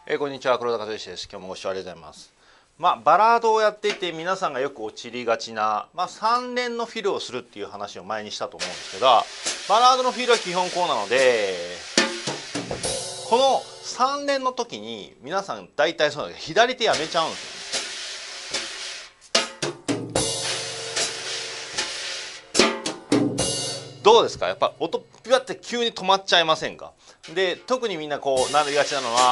こんにちは、黒田和之です。今日もご視聴ありがとうございます。バラードをやっていて皆さんがよく陥りがちな、3連のフィルをするっていう話を前にしたと思うんですけど、バラードのフィルは基本こうなので、この3連の時に皆さん大体そうなんですけど、左手やめちゃうんですよ。どうですか？やっぱ音ピュッて急に止まっちゃいませんか？で、特にみんなこうなりがちなのは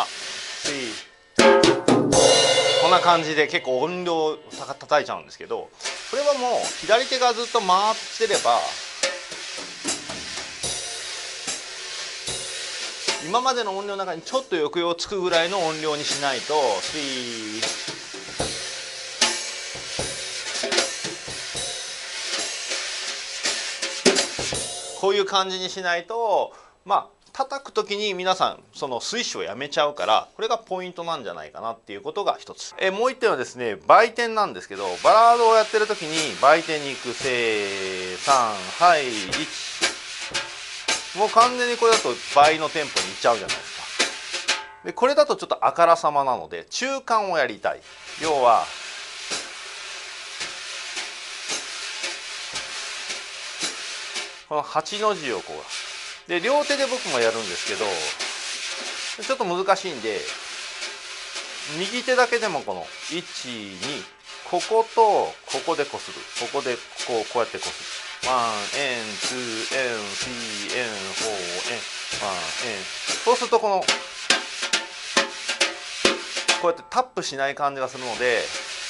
こんな感じで結構音量を叩いちゃうんですけど、これはもう左手がずっと回ってれば今までの音量の中にちょっと抑揚つくぐらいの音量にしないとこういう感じにしないと叩く時に皆さんそのスイッシュをやめちゃうから、これがポイントなんじゃないかなっていうことが一つ。もう一点はですね、倍点なんですけど、バラードをやってる時に倍点に行く。せー3はい1、もう完全にこれだと倍のテンポにいっちゃうじゃないですか。でこれだとちょっとあからさまなので中間をやりたい。要はこの8の字をこうで両手で僕もやるんですけど、ちょっと難しいんで右手だけでもこの1、2、こことここでこする、ここでこうやってこする。1円2円3円4円1円、そうするとこのこうやってタップしない感じがするので、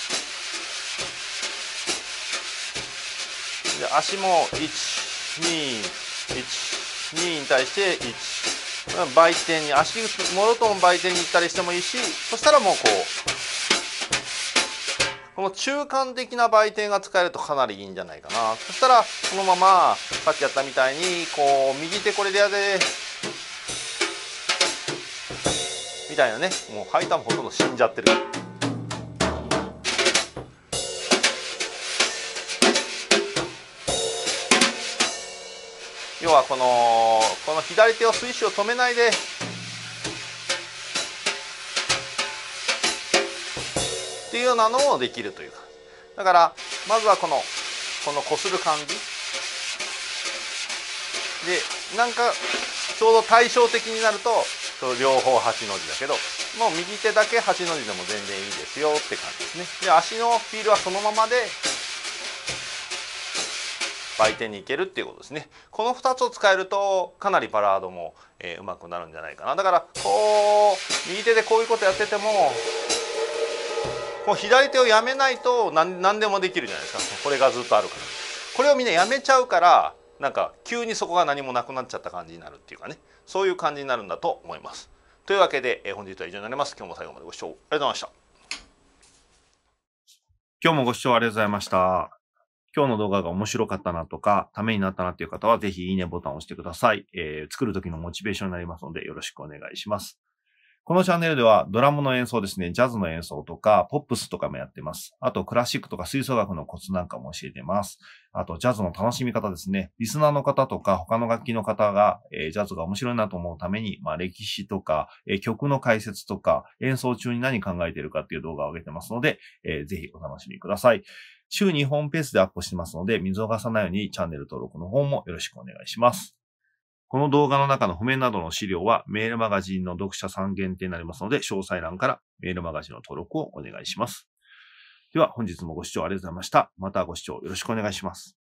足も1、2、1、2に対して1、倍点に足もろとも倍点に行ったりしてもいいし、そしたらもうこの中間的な倍点が使えるとかなりいいんじゃないかな。そしたらこのままさっきやったみたいに右手これでやでみたいなね、もうハイターもほとんど死んじゃってる。要はこの左手をスイッシュを止めないでっていうようなのもできるというか、だからまずはこのこする感じで、なんかちょうど対照的になると両方8の字だけど、もう右手だけ8の字でも全然いいですよって感じですね。で足のフィールはそのままで倍点にいけるっていうことですね。この2つを使えるとかなりバラードもうまくなるんじゃないかな。だから右手でこういうことやってても左手をやめないと何でもできるじゃないですか。これがずっとあるから。これをみんなやめちゃうから、なんか急にそこが何もなくなっちゃった感じになるっていうかね、そういう感じになるんだと思います。というわけで本日は以上になります。今日も最後までご視聴ありがとうございました。 今日もご視聴ありがとうございました。今日の動画が面白かったなとか、ためになったなという方は、ぜひいいねボタンを押してください。作る時のモチベーションになりますので、よろしくお願いします。このチャンネルでは、ドラムの演奏ですね、ジャズの演奏とか、ポップスとかもやってます。あと、クラシックとか吹奏楽のコツなんかも教えてます。あと、ジャズの楽しみ方ですね。リスナーの方とか、他の楽器の方が、ジャズが面白いなと思うために、歴史とか、曲の解説とか、演奏中に何考えているかっていう動画を上げてますので、ぜひお楽しみください。週2本ペースでアップしてますので、見逃さないようにチャンネル登録の方もよろしくお願いします。この動画の中の譜面などの資料はメールマガジンの読者さん限定になりますので、詳細欄からメールマガジンの登録をお願いします。では本日もご視聴ありがとうございました。またご視聴よろしくお願いします。